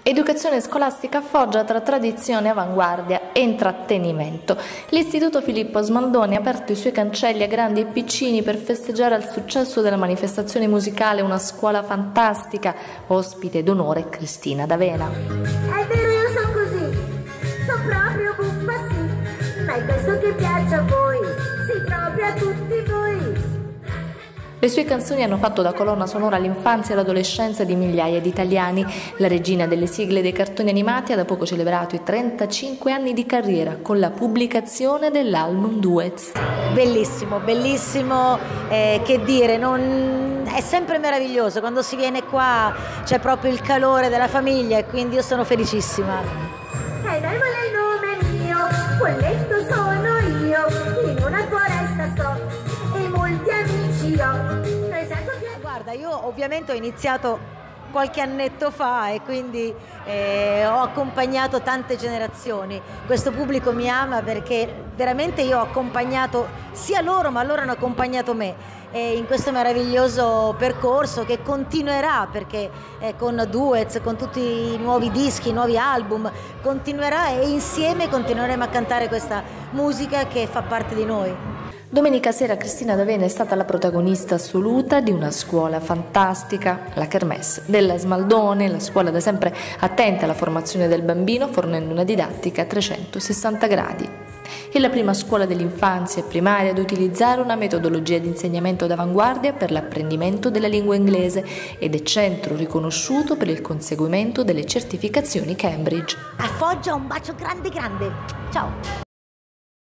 Educazione scolastica a Foggia tra tradizione, avanguardia e intrattenimento. L'Istituto Filippo Smaldoni ha aperto i suoi cancelli a grandi e piccini per festeggiare il successo della manifestazione musicale Una scuola fantastica, ospite d'onore Cristina D'Avena. È vero, io sono così, sono proprio buffa sì, ma è questo che piace a voi, sì, proprio a tutti voi. Le sue canzoni hanno fatto da colonna sonora l'infanzia e l'adolescenza di migliaia di italiani. La regina delle sigle dei cartoni animati ha da poco celebrato i 35 anni di carriera con la pubblicazione dell'album Duets. Bellissimo, bellissimo, che dire, è sempre meraviglioso, quando si viene qua c'è proprio il calore della famiglia e quindi io sono felicissima. Dai, vuole il nome mio, folletto sono io, in una foresta sto e molti amici ho. Guarda, io ovviamente ho iniziato qualche annetto fa e quindi ho accompagnato tante generazioni. Questo pubblico mi ama perché veramente io ho accompagnato sia loro, ma loro hanno accompagnato me in questo meraviglioso percorso che continuerà, perché con Duets, con tutti i nuovi dischi, i nuovi album, continuerà e insieme continueremo a cantare questa musica che fa parte di noi. Domenica sera Cristina D'Avena è stata la protagonista assoluta di Una scuola fantastica, la Kermesse della Smaldone, la scuola da sempre attenta alla formazione del bambino fornendo una didattica a 360 gradi. È la prima scuola dell'infanzia e primaria ad utilizzare una metodologia di insegnamento d'avanguardia per l'apprendimento della lingua inglese ed è centro riconosciuto per il conseguimento delle certificazioni Cambridge. A Foggia un bacio grande grande, ciao!